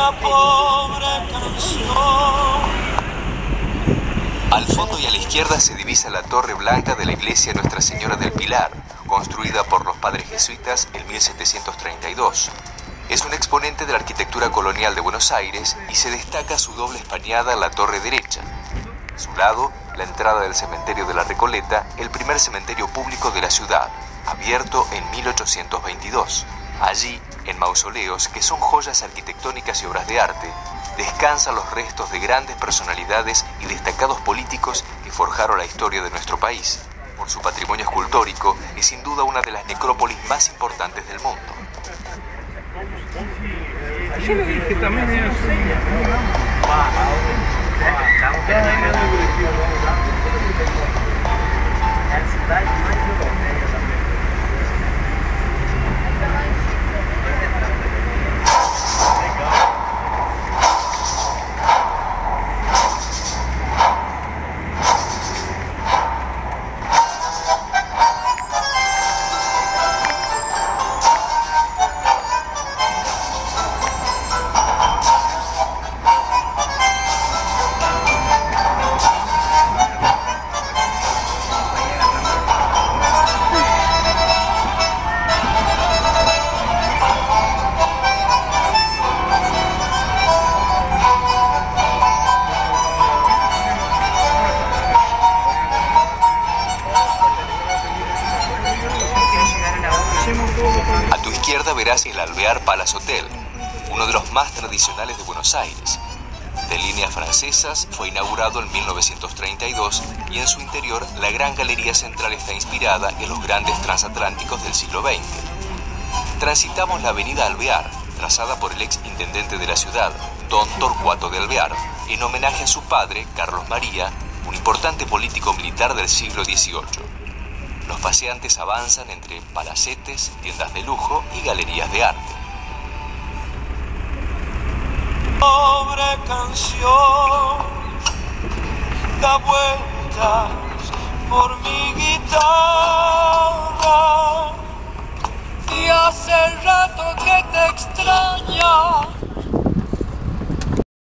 una pobre canción. Al fondo y a la izquierda se divisa la torre blanca de la iglesia Nuestra Señora del Pilar, construida por los padres jesuitas en 1732. Es un exponente de la arquitectura colonial de Buenos Aires y se destaca su doble espadaña en la torre derecha. A su lado, la entrada del cementerio de la Recoleta, el primer cementerio público de la ciudad, abierto en 1822. Allí, en mausoleos, que son joyas arquitectónicas y obras de arte, descansan los restos de grandes personalidades y destacados políticos que forjaron la historia de nuestro país. Por su patrimonio escultórico, es sin duda una de las necrópolis más importantes del mundo. Yo le dije también A tu izquierda verás el Alvear Palace Hotel, uno de los más tradicionales de Buenos Aires. De líneas francesas, fue inaugurado en 1932 y en su interior la gran galería central está inspirada en los grandes transatlánticos del siglo XX. Transitamos la avenida Alvear, trazada por el ex intendente de la ciudad, don Torcuato de Alvear, en homenaje a su padre, Carlos María, un importante político militar del siglo XVIII. Los paseantes avanzan entre palacetes, tiendas de lujo y galerías de arte. Pobre canción da vueltas por mi guitarra y hace rato que te extraña.